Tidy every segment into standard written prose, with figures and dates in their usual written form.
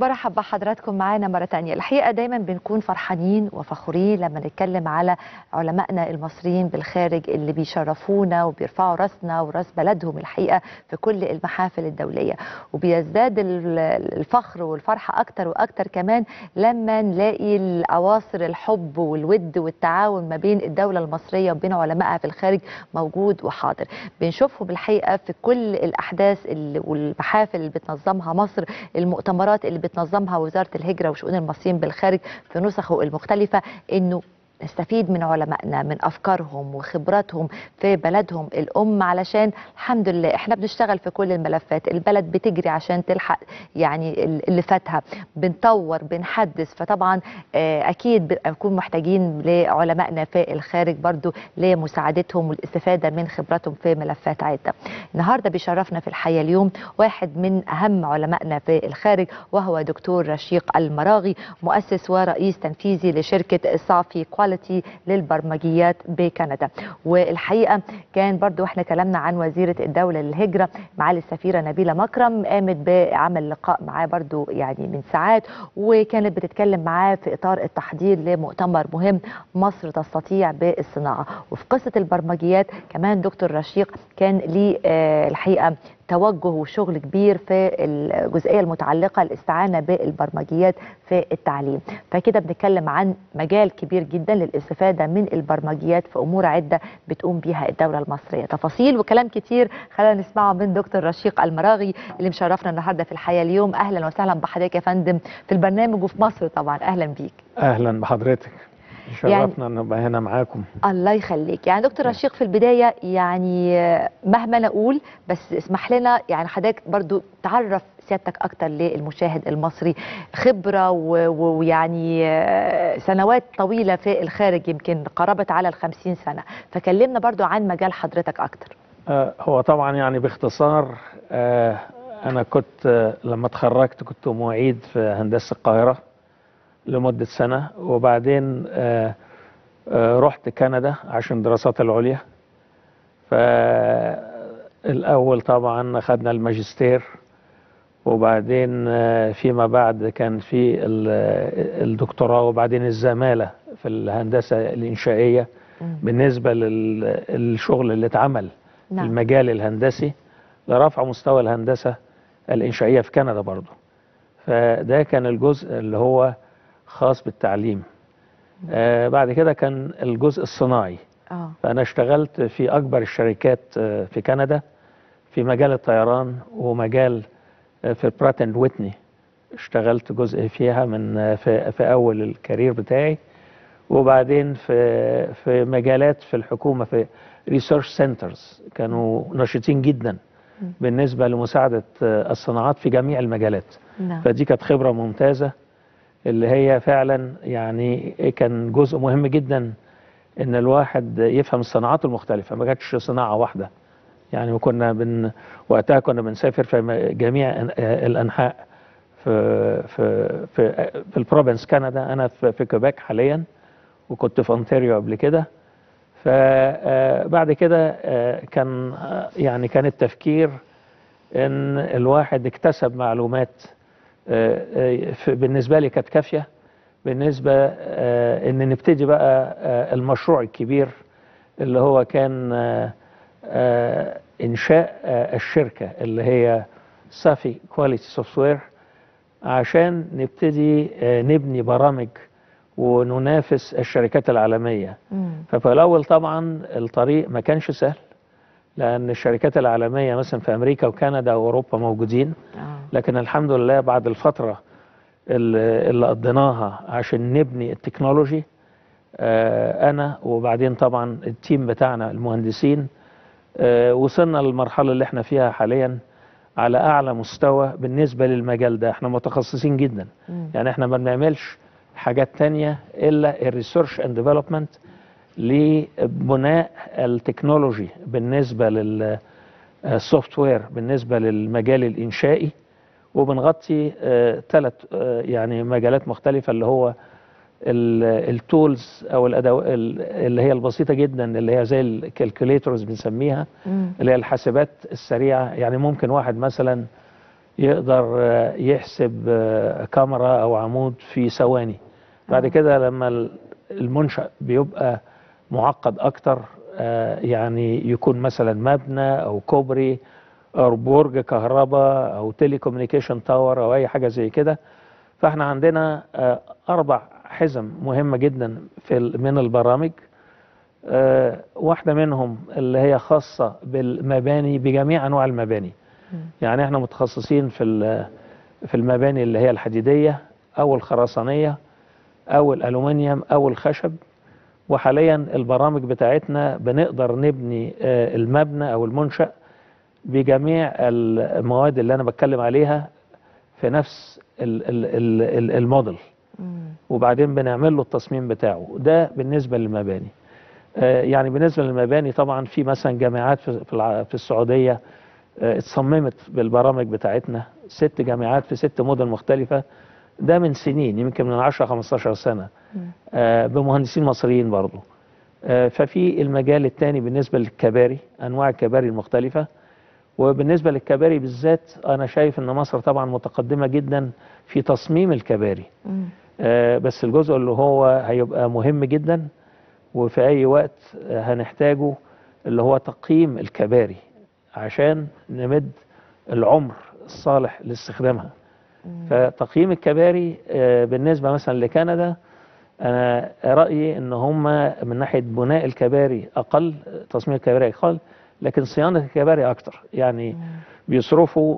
برحب بحضراتكم معانا مرة تانية. الحقيقة دايما بنكون فرحانين وفخورين لما نتكلم على علمائنا المصريين بالخارج اللي بيشرفونا وبيرفعوا راسنا وراس بلدهم الحقيقة في كل المحافل الدولية، وبيزداد الفخر والفرحة أكتر وأكتر كمان لما نلاقي الأواصر الحب والود والتعاون ما بين الدولة المصرية وبين علمائها في الخارج موجود وحاضر. بنشوفهم الحقيقة في كل الأحداث والمحافل اللي بتنظمها مصر، المؤتمرات اللي بتنظمها وزارة الهجرة وشؤون المصريين بالخارج في نسخه المختلفة، إنه نستفيد من علمائنا من أفكارهم وخبراتهم في بلدهم الأم، علشان الحمد لله إحنا بنشتغل في كل الملفات، البلد بتجري عشان تلحق يعني اللي فاتها، بنطور بنحدث. فطبعا أكيد بنكون محتاجين لعلمائنا في الخارج برضو لمساعدتهم والاستفادة من خبراتهم في ملفات عدة. النهاردة بيشرفنا في الحياة اليوم واحد من أهم علمائنا في الخارج، وهو دكتور رشيق المراغي، مؤسس ورئيس تنفيذي لشركة صافي كواليتي للبرمجيات بكندا. والحقيقة كان برضو احنا كلامنا عن وزيرة الدولة للهجرة معالي السفيرة نبيلة مكرم، قامت بعمل لقاء معاه برضو يعني من ساعات، وكانت بتتكلم معاه في إطار التحضير لمؤتمر مهم مصر تستطيع بالصناعة. وفي قصة البرمجيات كمان دكتور رشيق كان ليه الحقيقة توجه وشغل كبير في الجزئية المتعلقة الاستعانة بالبرمجيات في التعليم. فكده بنتكلم عن مجال كبير جدا للاستفادة من البرمجيات في أمور عدة بتقوم بيها الدولة المصرية. تفاصيل وكلام كتير خلينا نسمعه من دكتور رشيق المراغي اللي مشرفنا النهاردة في الحياة اليوم. أهلا وسهلا بحضرتك يا فندم في البرنامج وفي مصر طبعا. أهلا بيك. أهلا بحضرتك، شرفنا ان نبقى هنا معاكم. الله يخليك. يعني دكتور رشيق في البداية يعني مهما نقول بس اسمح لنا يعني حضرتك برضو تعرف سيادتك أكتر للمشاهد المصري، خبرة ويعني سنوات طويلة في الخارج، يمكن قربت على 50 سنة، فكلمنا برضو عن مجال حضرتك أكتر. هو طبعا يعني باختصار أنا كنت لما اتخرجت كنت معيد في هندسة القاهرة لمدة سنة، وبعدين رحت كندا عشان دراسات العليا. فالأول طبعا أخذنا الماجستير، وبعدين فيما بعد كان في الدكتوراه، وبعدين الزمالة في الهندسة الإنشائية بالنسبة للشغل اللي اتعمل في المجال الهندسي لرفع مستوى الهندسة الإنشائية في كندا برضو. فده كان الجزء اللي هو خاص بالتعليم. بعد كده كان الجزء الصناعي. فأنا اشتغلت في أكبر الشركات في كندا في مجال الطيران ومجال في برات اند ويتني، اشتغلت جزء فيها من في أول الكارير بتاعي، وبعدين في مجالات في الحكومة في ريسيرش سنترز كانوا نشيطين جدا بالنسبة لمساعدة الصناعات في جميع المجالات. فدي كانت خبرة ممتازة اللي هي فعلا يعني كان جزء مهم جدا ان الواحد يفهم الصناعات المختلفة، ما كانتش صناعة واحدة يعني. وكنا وقتها كنا بنسافر في جميع الانحاء في البروفنس كندا. انا في كوبيك حاليا، وكنت في اونتاريو قبل كده. فبعد كده كان التفكير ان الواحد اكتسب معلومات بالنسبة لي كانت كافية بالنسبة ان نبتدي بقى المشروع الكبير اللي هو كان انشاء الشركة اللي هي صافي كواليتي سوفت وير، عشان نبتدي نبني برامج وننافس الشركات العالمية. ففي الأول طبعا الطريق ما كانش سهل، لأن الشركات العالمية مثلا في أمريكا وكندا وأوروبا موجودين، لكن الحمد لله بعد الفترة اللي قضيناها عشان نبني التكنولوجي، أنا وبعدين طبعا التيم بتاعنا المهندسين وصلنا للمرحلة اللي احنا فيها حاليا على أعلى مستوى بالنسبة للمجال ده. احنا متخصصين جدا، يعني احنا ما بنعملش حاجات تانية إلا الريسيرش اند ديفلوبمنت لبناء التكنولوجي بالنسبة للسوفت وير بالنسبة للمجال الإنشائي. وبنغطي 3 يعني مجالات مختلفة، اللي هو التولز او الادوات اللي هي البسيطه جدا اللي هي زي الكالكوليترز بنسميها، اللي هي الحاسبات السريعه. يعني ممكن واحد مثلا يقدر يحسب كاميرا او عمود في ثواني. بعد كده لما المنشأ بيبقى معقد اكتر، يعني يكون مثلا مبنى او كوبري او برج كهرباء او تيلي كوميونيكيشن تاور او اي حاجه زي كده، فاحنا عندنا 4 حزم مهمه جدا من البرامج. واحده منهم اللي هي خاصه بالمباني بجميع انواع المباني. يعني احنا متخصصين في المباني اللي هي الحديديه او الخرسانيه او الالومنيوم او الخشب. وحاليا البرامج بتاعتنا بنقدر نبني المبنى او المنشأ بجميع المواد اللي انا بتكلم عليها في نفس الموديل، وبعدين بنعمل له التصميم بتاعه. ده بالنسبة للمباني. يعني بالنسبة للمباني طبعا في مثلا جامعات في السعودية اتصممت بالبرامج بتاعتنا 6 جامعات في 6 مدن مختلفة. ده من سنين، يمكن من 10-15 سنة، بمهندسين مصريين برضو. ففي المجال الثاني بالنسبة للكباري، أنواع الكباري المختلفة. وبالنسبة للكباري بالذات أنا شايف أن مصر طبعا متقدمة جدا في تصميم الكباري. بس الجزء اللي هو هيبقى مهم جدا وفي أي وقت هنحتاجه اللي هو تقييم الكباري عشان نمد العمر الصالح لاستخدامها. فتقييم الكباري بالنسبة مثلا لكندا، أنا رأيي أن هم من ناحية بناء الكباري أقل، تصميم الكباري أقل، لكن صيانة الكباري أكتر. يعني بيصرفوا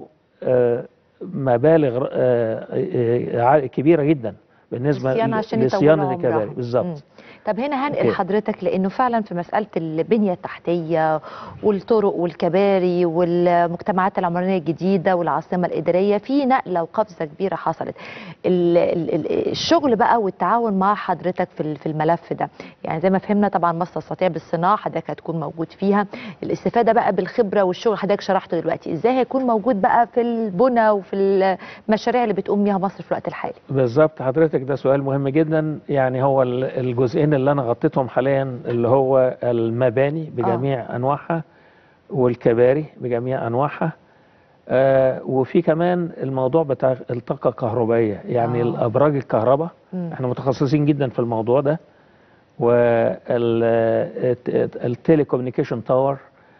مبالغ كبيرة جدا بالنسبة لصيانة الكباري بالظبط. طب هنا هنقل حضرتك، لأنه فعلا في مسألة البنية التحتية والطرق والكباري والمجتمعات العمرانية الجديدة والعاصمة الإدارية في نقلة وقفزة كبيرة حصلت. الشغل بقى والتعاون مع حضرتك في الملف ده، يعني زي ما فهمنا طبعا مصر تستطيع بالصناعة حضرتك هتكون موجود فيها، الاستفادة بقى بالخبرة والشغل حضرتك شرحته دلوقتي، ازاي هيكون موجود بقى في البنى وفي المشاريع اللي بتقوم بيها مصر في الوقت الحالي؟ بالظبط حضرتك، ده سؤال مهم جدا. يعني هو الجزئين اللي انا غطيتهم حاليا اللي هو المباني بجميع انواعها والكباري بجميع انواعها. وفي كمان الموضوع بتاع الطاقة الكهربائية، يعني الابراج الكهرباء. احنا متخصصين جدا في الموضوع ده. والتليكوميونيكيشن تاور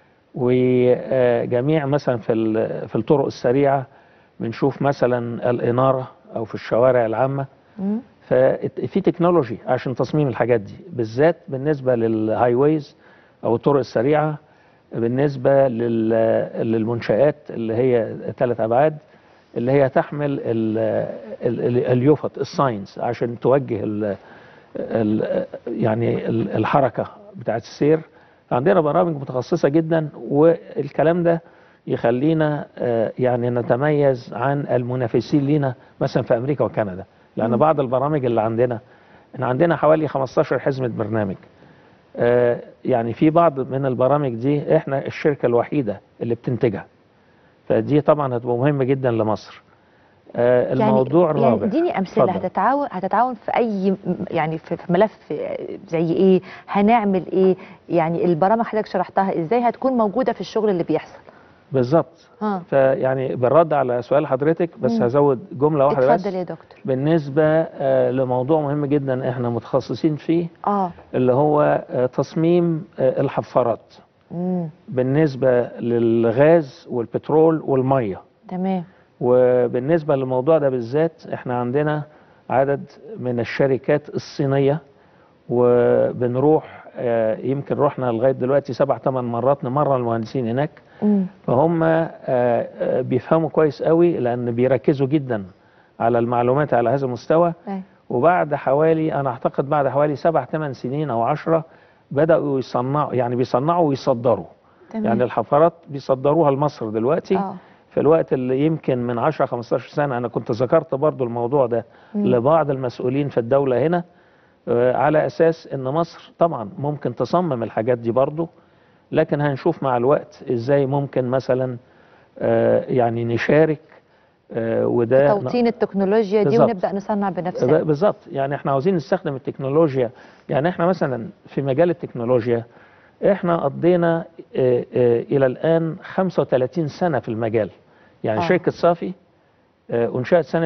وجميع مثلا في الطرق السريعة بنشوف مثلا الإنارة أو في الشوارع العامة. ففي تكنولوجي عشان تصميم الحاجات دي، بالذات بالنسبة للهاي ويز أو الطرق السريعة، بالنسبة للمنشآت اللي هي 3 أبعاد اللي هي تحمل اليوفط الساينز عشان توجه يعني الحركة بتاعت السير. عندنا برامج متخصصة جدا، والكلام ده يخلينا يعني نتميز عن المنافسين لينا مثلا في أمريكا وكندا. لأن بعض البرامج اللي عندنا، إحنا عندنا حوالي 15 حزمة برنامج. يعني في بعض من البرامج دي إحنا الشركة الوحيدة اللي بتنتجها، فدي طبعا هتبقى مهمة جدا لمصر. الموضوع الرابع، يعني اديني امثله. هتتعاون في اي، يعني في ملف زي ايه؟ هنعمل ايه؟ يعني البرامج حضرتك شرحتها ازاي هتكون موجوده في الشغل اللي بيحصل بالظبط. فيعني بالرد على سؤال حضرتك بس هزود جمله واحده بس. اتفضل يا دكتور. بالنسبه لموضوع مهم جدا احنا متخصصين فيه، اللي هو تصميم الحفارات بالنسبه للغاز والبترول والميه. تمام. وبالنسبة للموضوع ده بالذات احنا عندنا عدد من الشركات الصينية، وبنروح يمكن رحنا لغاية دلوقتي 7-8 مرات نمرن المهندسين هناك. فهم بيفهموا كويس قوي لأن بيركزوا جدا على المعلومات على هذا المستوى. وبعد حوالي أنا أعتقد بعد حوالي 7-8 سنين أو 10 بدأوا يصنعوا، يعني بيصنعوا ويصدروا. يعني الحفارات بيصدروها لمصر دلوقتي. في الوقت اللي يمكن من 10-15 سنة أنا كنت ذكرت برضو الموضوع ده لبعض المسؤولين في الدولة هنا، على أساس أن مصر طبعا ممكن تصمم الحاجات دي برضو، لكن هنشوف مع الوقت إزاي ممكن مثلا يعني نشارك وده توطين التكنولوجيا دي ونبدأ نصنع بنفسنا. بالظبط. يعني احنا عاوزين نستخدم التكنولوجيا. يعني احنا مثلا في مجال التكنولوجيا احنا قضينا إلى الآن 35 سنة في المجال. يعني شركة صافي انشأت سنة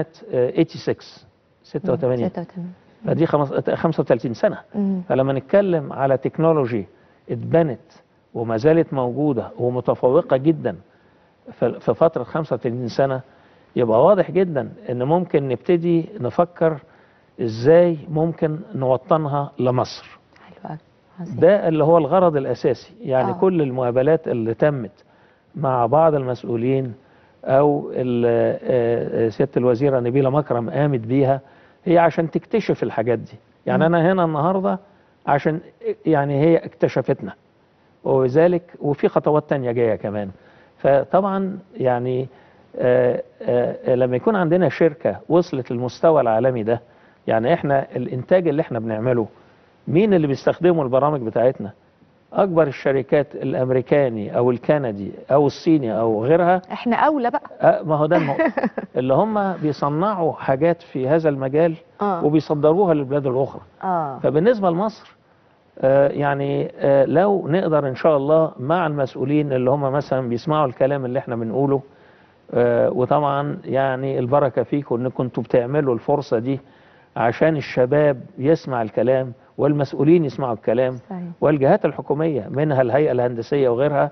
86. فدي 35 سنة. فلما نتكلم على تكنولوجي اتبنت وما زالت موجودة ومتفوقة جدا في فترة 35 سنة، يبقى واضح جدا ان ممكن نبتدي نفكر ازاي ممكن نوطنها لمصر. ده اللي هو الغرض الاساسي. يعني كل المقابلات اللي تمت مع بعض المسؤولين او سيادة الوزيرة نبيلة مكرم قامت بيها، هي عشان تكتشف الحاجات دي. يعني انا هنا النهاردة عشان يعني هي اكتشفتنا، وذلك وفي خطوات تانية جاية كمان. فطبعا يعني لما يكون عندنا شركة وصلت للمستوى العالمي ده، يعني احنا الانتاج اللي احنا بنعمله مين اللي بيستخدموا البرامج بتاعتنا؟ اكبر الشركات الامريكاني او الكندي او الصيني او غيرها. احنا اولى بقى. ما هو ده النقطة. اللي هم بيصنعوا حاجات في هذا المجال وبيصدروها للبلاد الاخرى. فبالنسبة لمصر يعني لو نقدر ان شاء الله مع المسؤولين اللي هم مثلا بيسمعوا الكلام اللي احنا بنقوله، وطبعا يعني البركة فيكم ان كنتوا بتعملوا الفرصة دي عشان الشباب يسمع الكلام والمسؤولين يسمعوا الكلام. صحيح. والجهات الحكومية منها الهيئة الهندسية وغيرها.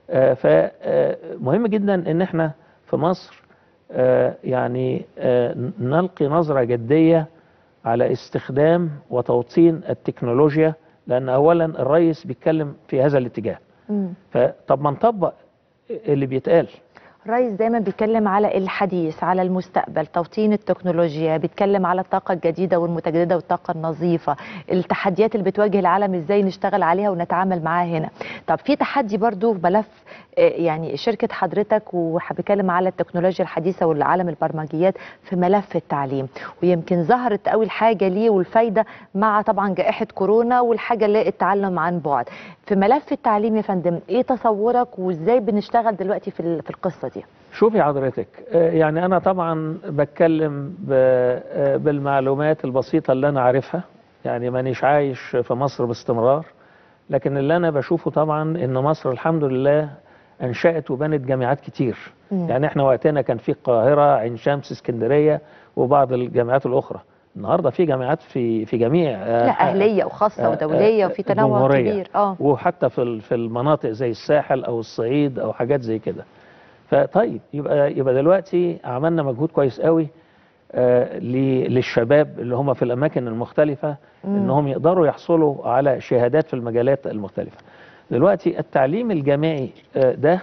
فمهم جدا ان احنا في مصر يعني نلقي نظرة جدية على استخدام وتوطين التكنولوجيا، لأن أولا الرئيس بيتكلم في هذا الاتجاه. فطب ما نطبق اللي بيتقال. الرئيس دايما بيتكلم على الحديث، على المستقبل، توطين التكنولوجيا، بيتكلم على الطاقة الجديدة والمتجددة والطاقة النظيفة، التحديات اللي بتواجه العالم ازاي نشتغل عليها ونتعامل معاها هنا. طب في تحدي برضو في ملف يعني شركة حضرتك، وبتكلم على التكنولوجيا الحديثة والعالم البرمجيات في ملف التعليم، ويمكن ظهرت أول حاجة ليه والفايدة مع طبعا جائحة كورونا والحاجة اللي التعلم عن بعد. في ملف التعليم يا فندم ايه تصورك وازاي بنشتغل دلوقتي في القصة دي؟ شوفي حضرتك، يعني أنا طبعا بتكلم بالمعلومات البسيطة اللي أنا عارفها، يعني مانيش عايش في مصر باستمرار، لكن اللي أنا بشوفه طبعا إن مصر الحمد لله أنشأت وبنت جامعات كتير. يعني احنا وقتنا كان في القاهرة، عين شمس، اسكندرية، وبعض الجامعات الأخرى. النهاردة في جامعات في جميع لا أهلية وخاصة ودولية، وفي تنوع كبير. وحتى في المناطق زي الساحل أو الصعيد أو حاجات زي كده. فطيب يبقى دلوقتي عملنا مجهود كويس قوي للشباب اللي هم في الأماكن المختلفة إنهم يقدروا يحصلوا على شهادات في المجالات المختلفة. دلوقتي التعليم الجامعي ده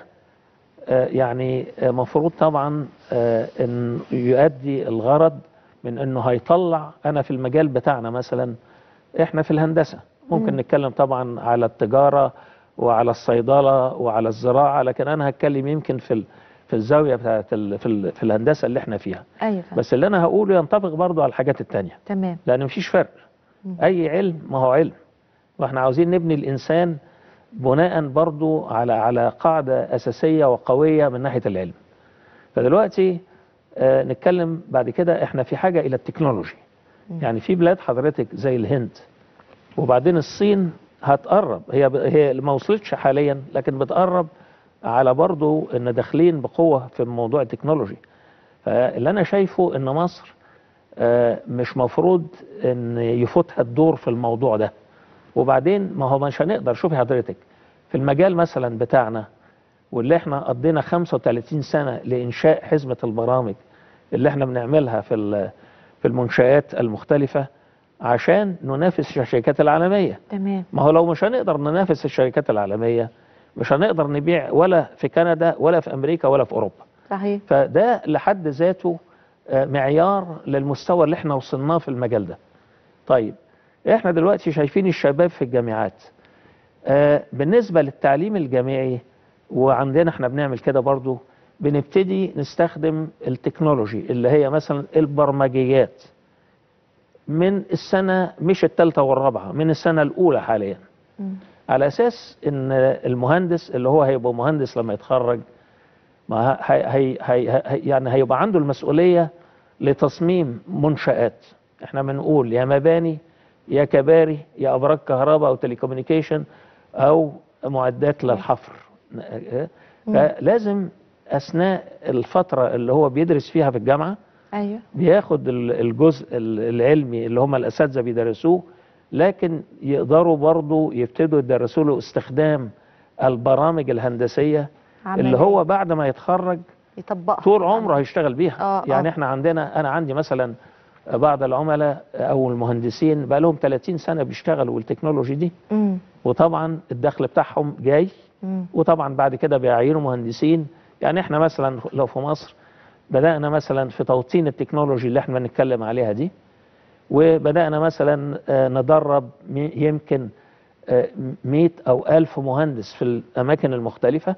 يعني مفروض طبعا ان يؤدي الغرض من انه هيطلع. انا في المجال بتاعنا مثلا احنا في الهندسة ممكن نتكلم طبعا على التجارة وعلى الصيدلة وعلى الزراعة، لكن انا هتكلم يمكن في الزاوية بتاعت في الهندسة اللي احنا فيها. أيوة. بس اللي انا هقوله ينطبق برضو على الحاجات التانية. تمام. لان مفيش فرق. اي علم ما هو علم، واحنا عاوزين نبني الانسان بناء برضو على قاعدة أساسية وقوية من ناحية العلم. فدلوقتي نتكلم بعد كده احنا في حاجة إلى التكنولوجي. يعني في بلاد حضرتك زي الهند، وبعدين الصين هتقرب، هي ما وصلتش حاليا لكن بتقرب على برضو ان داخلين بقوة في موضوع التكنولوجي. فاللي أنا شايفه ان مصر مش مفروض ان يفوتها الدور في الموضوع ده. وبعدين ما هو مش هنقدر. شوفي حضرتك في المجال مثلا بتاعنا واللي احنا قضينا 35 سنة لإنشاء حزمة البرامج اللي احنا بنعملها في المنشآت المختلفة عشان ننافس الشركات العالمية. تمام. ما هو لو مش هنقدر ننافس الشركات العالمية مش هنقدر نبيع ولا في كندا ولا في أمريكا ولا في أوروبا. صحيح. فده لحد ذاته معيار للمستوى اللي احنا وصلناه في المجال ده. طيب احنا دلوقتي شايفين الشباب في الجامعات. بالنسبة للتعليم الجامعي وعندنا احنا بنعمل كده برضو، بنبتدي نستخدم التكنولوجي اللي هي مثلا البرمجيات من السنة مش الثالثة والرابعة، من السنة الأولى حاليا. على أساس ان المهندس اللي هو هيبقى مهندس لما يتخرج ما يعني هيبقى عنده المسؤولية لتصميم منشآت. احنا بنقول يا مباني يا كباري يا أبراج كهرباء أو تليكومينيكيشن أو معدات للحفر. فلازم اثناء الفتره اللي هو بيدرس فيها في الجامعه ايوه بياخد الجزء العلمي اللي هم الاساتذه بيدرسوه، لكن يقدروا برضه يبتدوا يدرسوا له استخدام البرامج الهندسيه اللي هو بعد ما يتخرج يطبقها طول عمره هيشتغل بيها. يعني احنا انا عندي مثلا بعض العملاء او المهندسين بقى لهم 30 سنه بيشتغلوا بالتكنولوجي دي، وطبعا الدخل بتاعهم جاي، وطبعا بعد كده بيعينوا مهندسين. يعني احنا مثلا لو في مصر بدأنا مثلا في توطين التكنولوجي اللي احنا بنتكلم عليها دي، وبدأنا مثلا ندرب يمكن 100 أو 1000 مهندس في الأماكن المختلفة،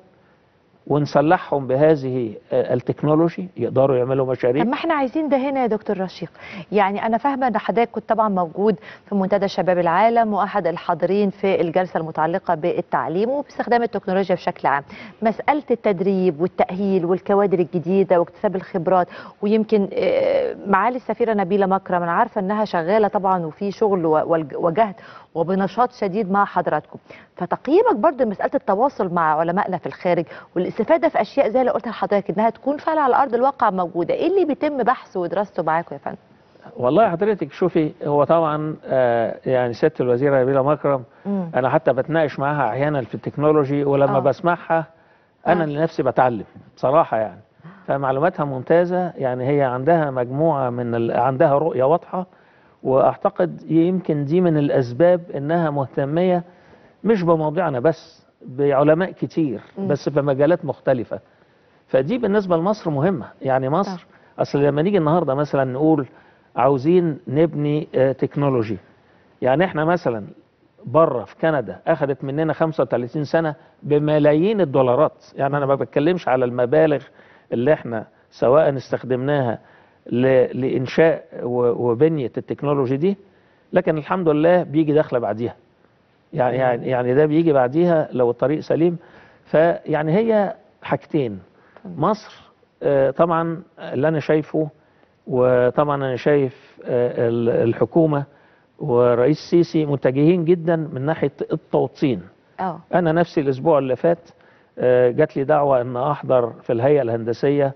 ونسلحهم بهذه التكنولوجي يقدروا يعملوا مشاريع. طب ما احنا عايزين ده هنا يا دكتور رشيق. يعني انا فاهمه ان حضرتك كنت طبعا موجود في منتدى شباب العالم واحد الحاضرين في الجلسه المتعلقه بالتعليم وباستخدام التكنولوجيا بشكل عام. مساله التدريب والتاهيل والكوادر الجديده واكتساب الخبرات، ويمكن معالي السفيره نبيله مكرم انا عارفه انها شغاله طبعا وفي شغل وجهد وبنشاط شديد مع حضراتكم. فتقييمك برضه مساله التواصل مع علمائنا في الخارج والاستفاده في اشياء زي اللي قلت لحضرتك انها تكون فعلا على ارض الواقع موجوده، ايه اللي بيتم بحثه ودراسته معاكم يا فندم؟ والله حضرتك شوفي، هو طبعا يعني سياده الوزيره نبيله مكرم انا حتى بتناقش معاها احيانا في التكنولوجي، ولما بسمعها انا لنفسي بتعلم بصراحه يعني. فمعلوماتها ممتازه، يعني هي عندها مجموعه عندها رؤيه واضحه، واعتقد يمكن دي من الاسباب انها مهتميه مش بموضوعنا بس، بعلماء كتير بس في مجالات مختلفه. فدي بالنسبه لمصر مهمه. يعني مصر اصل لما نيجي النهارده مثلا نقول عاوزين نبني تكنولوجي، يعني احنا مثلا بره في كندا اخذت مننا 35 سنه بملايين الدولارات. يعني انا ما بتكلمش على المبالغ اللي احنا سواء استخدمناها لإنشاء وبنية التكنولوجي دي، لكن الحمد لله بيجي داخله بعديها. يعني ده بيجي بعديها لو الطريق سليم. فيعني هي حاجتين. مصر طبعا اللي أنا شايفه، وطبعا أنا شايف الحكومة ورئيس السيسي متجهين جدا من ناحية التوطين. أنا نفسي الأسبوع اللي فات جات لي دعوة أن أحضر في الهيئة الهندسية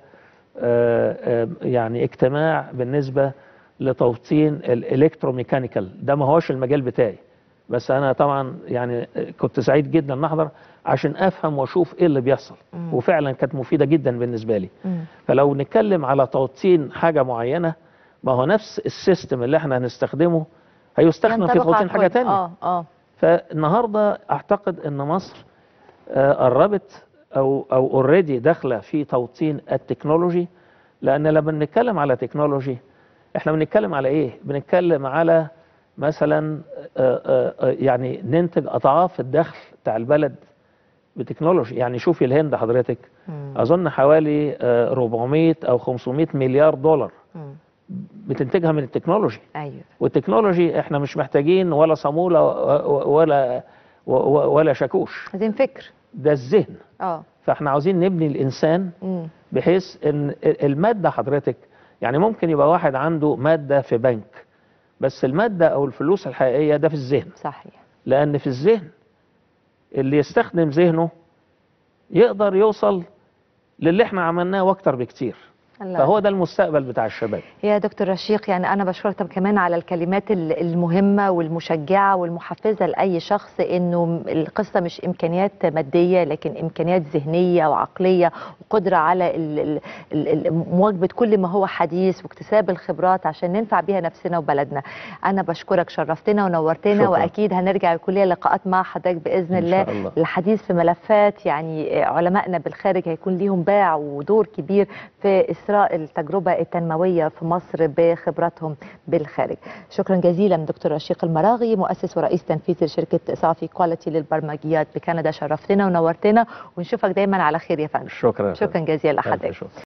يعني اجتماع بالنسبة لتوطين الالكتروميكانيكال. ده ما هوش المجال بتاعي، بس انا طبعا يعني كنت سعيد جدا ان احضر عشان افهم واشوف ايه اللي بيحصل. وفعلا كانت مفيدة جدا بالنسبة لي. فلو نتكلم على توطين حاجة معينة، ما هو نفس السيستم اللي احنا هنستخدمه هيستخدم في توطين حاجة تانية. فالنهاردة اعتقد ان مصر قربت او اوريدي داخله في توطين التكنولوجي. لان لما بنتكلم على تكنولوجي احنا بنتكلم على ايه؟ بنتكلم على مثلا يعني ننتج اضعاف الدخل بتاع البلد بتكنولوجي. يعني شوفي الهند حضرتك اظن حوالي 400 او 500 مليار دولار بتنتجها من التكنولوجي. ايوه. والتكنولوجي احنا مش محتاجين ولا صامولة ولا شاكوش، عايزين فكر، ده الذهن. فاحنا عاوزين نبني الانسان بحيث ان المادة حضرتك، يعني ممكن يبقى واحد عنده مادة في بنك، بس المادة او الفلوس الحقيقية ده في الذهن. صحيح. لان في الذهن اللي يستخدم ذهنه يقدر يوصل للي احنا عملناه واكتر بكتير. فهو ده المستقبل بتاع الشباب. يا دكتور رشيق، يعني أنا بشكرك كمان على الكلمات المهمة والمشجعة والمحفزة لأي شخص، إنه القصة مش إمكانيات مادية لكن إمكانيات ذهنية وعقلية وقدرة على مواكبة كل ما هو حديث واكتساب الخبرات عشان ننفع بيها نفسنا وبلدنا. أنا بشكرك، شرفتنا ونورتنا. وأكيد هنرجع يكون ليا لقاءات مع حضرتك بإذن الله للحديث في ملفات يعني علمائنا بالخارج هيكون ليهم باع ودور كبير في التجربة التنموية في مصر بخبراتهم بالخارج. شكرا جزيلا دكتور رشيق المراغي، مؤسس ورئيس تنفيذي لشركة صافي كواليتي للبرمجيات بكندا. شرفتنا ونورتنا ونشوفك دايما على خير يا فندم. شكرا جزيلا لحضرتك.